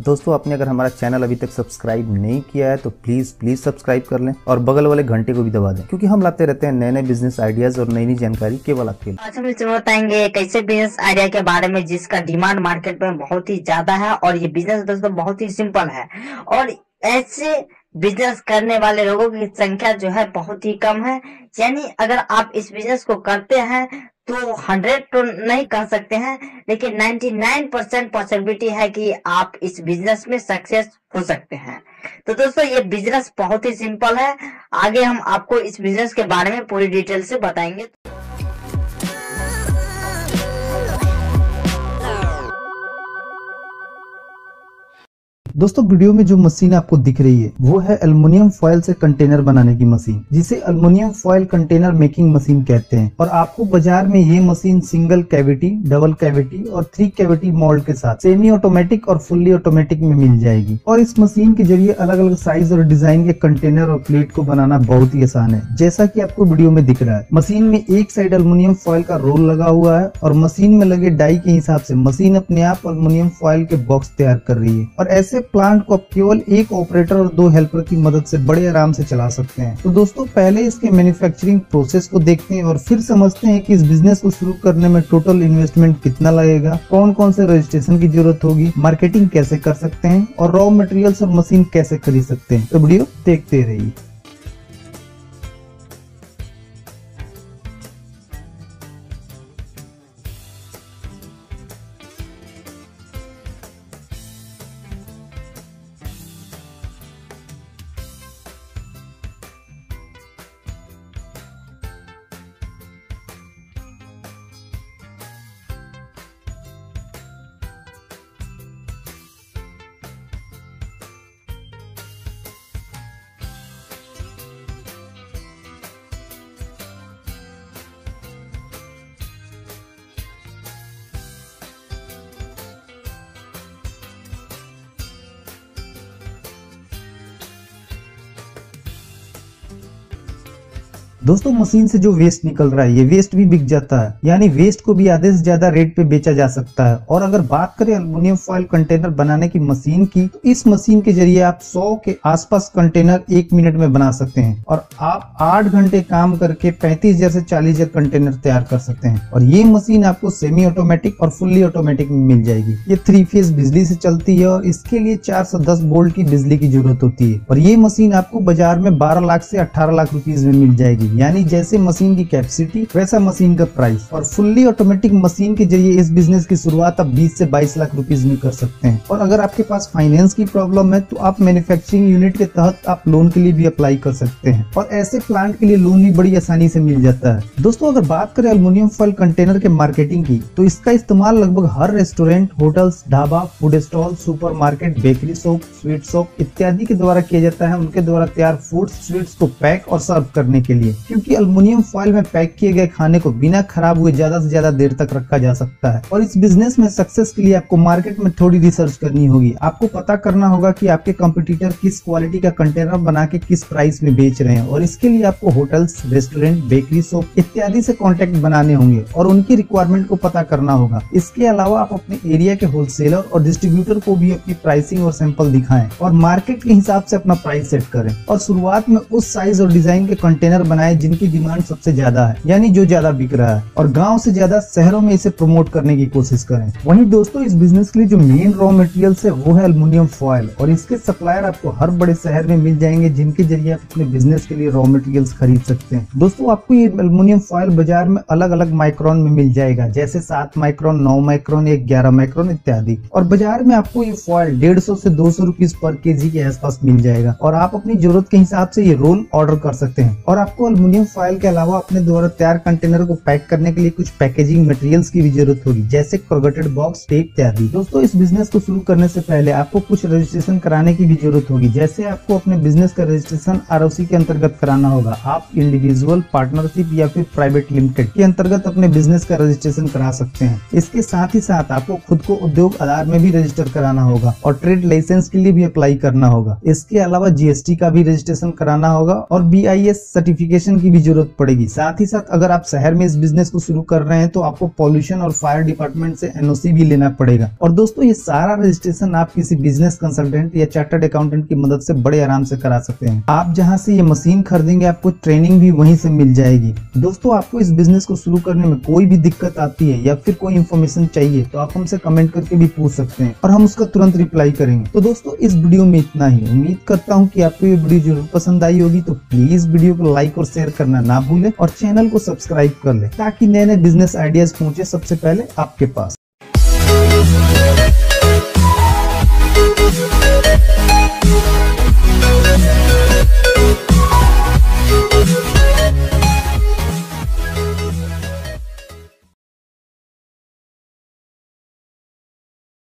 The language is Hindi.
दोस्तों आपने अगर हमारा चैनल अभी तक सब्सक्राइब नहीं किया है तो प्लीज सब्सक्राइब कर लें और बगल वाले घंटे को भी दबा दें, क्योंकि हम लाते रहते हैं नए नए बिजनेस आइडियाज और नई नई जानकारी केवल आपके लिए। आज हम इसमें बताएंगे एक ऐसे बिजनेस आइडिया के बारे में जिसका डिमांड मार्केट में बहुत ही ज्यादा है और ये बिजनेस दोस्तों बहुत ही सिंपल है और ऐसे बिजनेस करने वाले लोगों की संख्या जो है बहुत ही कम है। यानी अगर आप इस बिजनेस को करते हैं तो 100 तो नहीं कर सकते हैं, लेकिन 99% पॉसिबिलिटी है कि आप इस बिजनेस में सक्सेस हो सकते हैं। तो दोस्तों ये बिजनेस बहुत ही सिंपल है। आगे हम आपको इस बिजनेस के बारे में पूरी डिटेल से बताएंगे। दोस्तों वीडियो में जो मशीन आपको दिख रही है वो है एल्युमिनियम फॉयल से कंटेनर बनाने की मशीन, जिसे aluminium foil container making machine कहते हैं। और आपको बाजार में ये machine single cavity, double cavity और 3 कैविटी मोल्ड के साथ सेमी ऑटोमेटिक और फुल्ली ऑटोमेटिक में मिल जाएगी। और इस मशीन के जरिए अलग अलग साइज और डिजाइन के कंटेनर और प्लेट को बनाना बहुत ही आसान है, जैसा कि आपको वीडियो में दिख रहा है। मशीन में एक साइड एल्युमिनियम फॉयल का रोल लगा हुआ है और मशीन में लगे डाई के हिसाब से मशीन अपने आप एल्युमिनियम फॉयल के बॉक्स तैयार कर रही है। और ऐसे प्लांट को आप केवल एक ऑपरेटर और 2 हेल्पर की मदद से बड़े आराम से चला सकते हैं। तो दोस्तों पहले इसके मैन्युफैक्चरिंग प्रोसेस को देखते हैं और फिर समझते हैं कि इस बिजनेस को शुरू करने में टोटल इन्वेस्टमेंट कितना लगेगा, कौन कौन से रजिस्ट्रेशन की जरूरत होगी, मार्केटिंग कैसे कर सकते हैं और रॉ मटेरियल्स और मशीन कैसे खरीद सकते हैं। तो वीडियो देखते रहिए। दोस्तों मशीन से जो वेस्ट निकल रहा है ये वेस्ट भी बिक जाता है, यानी वेस्ट को भी आधे से ज्यादा रेट पे बेचा जा सकता है। और अगर बात करें एल्युमिनियम फॉयल कंटेनर बनाने की मशीन की, तो इस मशीन के जरिए आप 100 के आसपास कंटेनर 1 मिनट में बना सकते हैं और आप 8 घंटे काम करके 35,000 से 40,000 कंटेनर तैयार कर सकते हैं। और ये मशीन आपको सेमी ऑटोमेटिक और फुल्ली ऑटोमेटिक में मिल जाएगी। ये 3 फेज बिजली से चलती है और इसके लिए 410 वोल्ट की बिजली की जरूरत होती है। और ये मशीन आपको बाजार में 12 लाख से 18 लाख रुपीज में मिल जाएगी, यानी जैसे मशीन की कैपेसिटी वैसा मशीन का प्राइस। और फुल्ली ऑटोमेटिक मशीन के जरिए इस बिजनेस की शुरुआत आप 20 से 22 लाख रुपीज में कर सकते हैं। और अगर आपके पास फाइनेंस की प्रॉब्लम है तो आप मैन्युफैक्चरिंग यूनिट के तहत आप लोन के लिए भी अप्लाई कर सकते हैं और ऐसे प्लांट के लिए लोन भी बड़ी आसानी से मिल जाता है। दोस्तों अगर बात करें एल्युमिनियम फॉयल कंटेनर के मार्केटिंग की, तो इसका इस्तेमाल लगभग हर restaurant, hotels, dhaba, food stall, supermarket, bakery shop, sweet shop इत्यादि के द्वारा किया जाता है, उनके द्वारा तैयार फूड्स, स्वीट्स को पैक और सर्व करने के लिए। क्योंकि एल्युमिनियम फॉयल में पैक किए गए खाने को बिना खराब हुए ज्यादा से ज्यादा देर तक रखा जा सकता है। और इस बिजनेस में सक्सेस के लिए आपको मार्केट में थोड़ी रिसर्च करनी होगी। आपको पता करना होगा कि आपके कंपटीटर किस क्वालिटी का कंटेनर बना के किस प्राइस में बेच रहे हैं। और इसके लिए आपको होटल्स, रेस्टोरेंट, बेकरी शॉप इत्यादि से कॉन्टेक्ट बनाने होंगे और उनकी रिक्वायरमेंट को पता करना होगा। इसके अलावा आप अपने एरिया के होलसेलर और डिस्ट्रीब्यूटर को भी अपनी प्राइसिंग और सैंपल दिखाएं और मार्केट के हिसाब से अपना प्राइस सेट करें। और शुरुआत में उस साइज और डिजाइन के कंटेनर बनाएं जिनकी डिमांड सबसे ज्यादा है, यानी जो ज्यादा बिक रहा है। और गांव से ज्यादा शहरों में इसे प्रमोट करने की कोशिश करें। वहीं दोस्तों इस बिजनेस के लिए जो मेन रॉ मटेरियल्स है वो है एल्युमिनियम फॉयल, और इसके सप्लायर आपको हर बड़े शहर में मिल जाएंगे, जिनके जरिए आप अपने बिजनेस के लिए रॉ मटेरियल्स खरीद सकते हैं। दोस्तों आपको ये एल्युमिनियम फॉयल बाजार में अलग अलग माइक्रोन में मिल जाएगा, जैसे 7 माइक्रोन, 9 माइक्रोन, 11 माइक्रोन इत्यादि। और बाजार में आपको ये फॉयल 150 से 200 रुपीज पर केजी के आसपास मिल जाएगा और आप अपनी जरूरत के हिसाब से ये रोल ऑर्डर कर सकते हैं। और आपको एल्युमिनियम फॉयल के अलावा अपने द्वारा तैयार कंटेनर को पैक करने के लिए कुछ पैकेजिंग मटेरियल्स की भी जरूरत होगी, जैसे कोरुगेटेड बॉक्स, टेप इत्यादि। दोस्तों इस बिजनेस को शुरू करने से पहले आपको कुछ रजिस्ट्रेशन कराने की भी जरूरत होगी, जैसे आपको अपने बिजनेस का रजिस्ट्रेशन ROC के अंतर्गत कराना होगा। आप इंडिविजुअल, पार्टनरशिप या फिर प्राइवेट लिमिटेड के अंतर्गत अपने बिजनेस का रजिस्ट्रेशन करा सकते हैं। इसके साथ ही साथ आपको खुद को उद्योग आधार में भी रजिस्टर कराना होगा और ट्रेड लाइसेंस के लिए भी अप्लाई करना होगा। इसके अलावा GST का भी रजिस्ट्रेशन कराना होगा और BIS सर्टिफिकेशन रजिस्ट्रेशन की भी जरूरत पड़ेगी। साथ ही साथ अगर आप शहर में इस बिजनेस को शुरू कर रहे हैं तो आपको पॉल्यूशन और फायर डिपार्टमेंट से एनओसी भी लेना पड़ेगा। और दोस्तों ये सारा रजिस्ट्रेशन आप किसी बिजनेस कंसल्टेंट या चार्टर्ड अकाउंटेंट की मदद से बड़े आराम से करा सकते हैं। आप जहां से ये मशीन खरीदेंगे आपको ट्रेनिंग भी वहीं से मिल जाएगी। दोस्तों आपको इस बिजनेस को शुरू करने में कोई भी दिक्कत आती है या फिर कोई इन्फॉर्मेशन चाहिए तो आप हमसे कमेंट करके भी पूछ सकते हैं और हम उसका तुरंत रिप्लाई करेंगे। तो दोस्तों इस वीडियो में इतना ही। उम्मीद करता हूँ कि आपको ये वीडियो जरूर पसंद आई होगी। तो प्लीज वीडियो को लाइक और शेयर करना ना भूलें और चैनल को सब्सक्राइब कर ले ताकि नए नए बिजनेस आइडियाज पहुंचे सबसे पहले आपके पास।